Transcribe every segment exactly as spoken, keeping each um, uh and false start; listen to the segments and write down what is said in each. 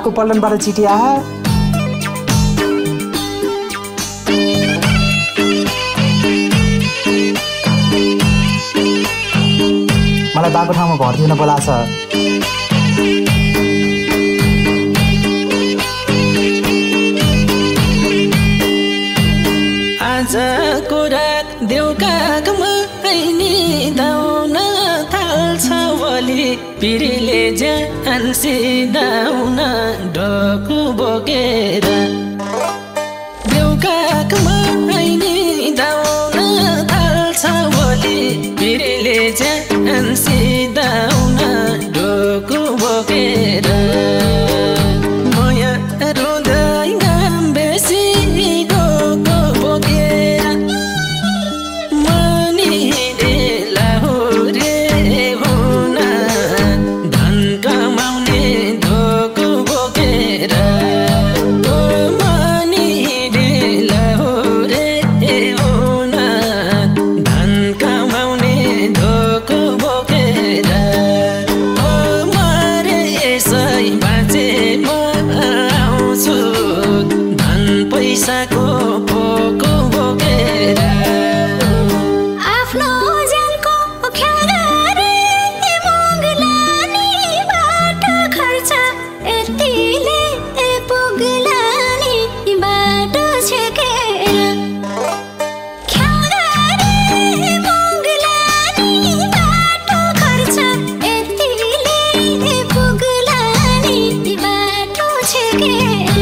आँखाको पल्टनबाट चिठी आए। मलाई बाको ठाउँमा भर्ती हुन बोलाछ। आजको रात देउकामा ऐनी दाउन थाल्छ भोलि पिरीले ज्यान सिधाउन ढोको बोकेर। देउकामा ऐनी दाउन थाल्छ भोलि पिरीले ज्यान सिधाउन ढोको बोकेर। माया रुँदै घाम बेसी गएको बोकेर मनीले लाहुरे हुन धन कमाउने धोको बोकेर। ओ मनीले लाहुरे हुन धन कमाउने धोको बोकेर। ओ मरे यसै बाँचे म आउँछु धन पैसाको पोको बोकेर। आफ्नो ज्यानको ख्यागारे पुग्ला नि बाटो खर्च यतिले पुग्ला नि बाटो छेकेर। ख्यागारे पुग्ला नि बाटो खर्च यतिले पुग्ला नि बाटो छेकेर।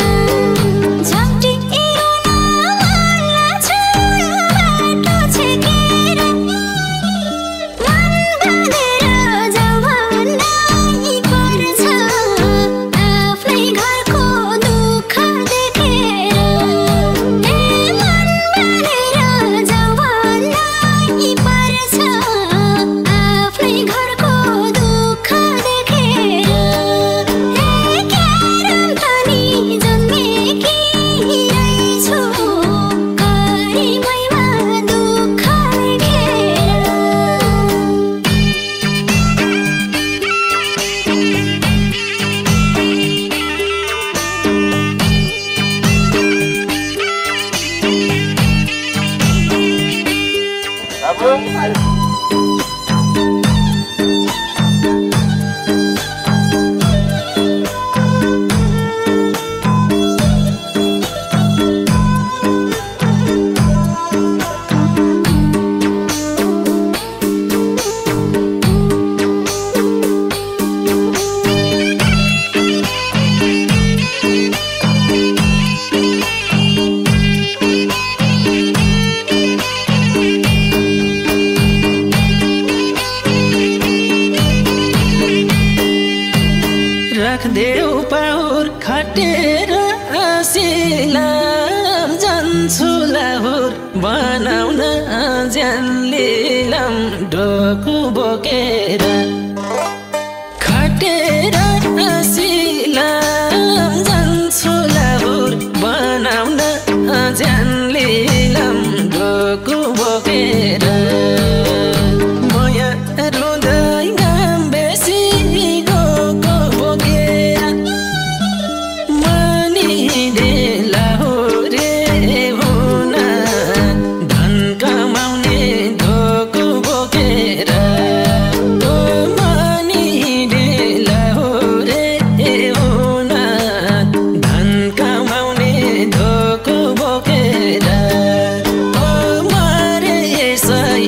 झम्टिएर मन लाग्छ बाटो छेकेर। मन बाँधेर जवानलाई पर्छ आफ्नै घरको दुःख देखेर। ए मन बाँधेर जवानलाई पर्छ आफ्नै घरको दुःख देखेर। ए क्यारम थनी जन्मेकी रहेछु गरिबैमा दुःख देखेर। राखदेऊ पाहुर खटेर आसिलाम जान्छु लाहुर बनाउन ज्यान लिलाम ढोको बोकेर। खटेर आसिलाम जान्छु लाहुर बनाउन ज्यान लिलाम ढोको बोकेर। माया रुँदै घाम बेसी गएको बोकेर मनीले लाहुरे हुन धन कमाउने धोको बोकेर। ओ मनीले लाहुरे हुन धन कमाउने धोको बोकेर। ओ मरे यसै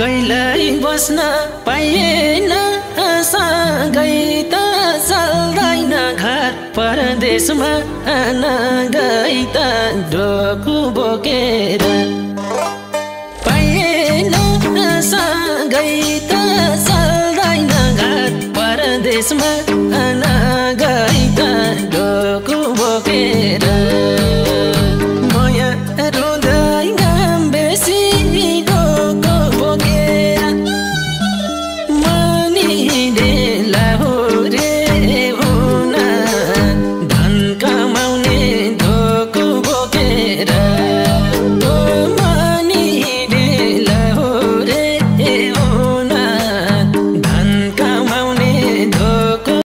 कहिल्यै बस्न पाइएन सँगै त चल्दैन घर परदेशमा नगई त ढोकु बोकेर पाइएन सँगै त चल्दैन घर परदेशमा नगई त ढोकु बोकेर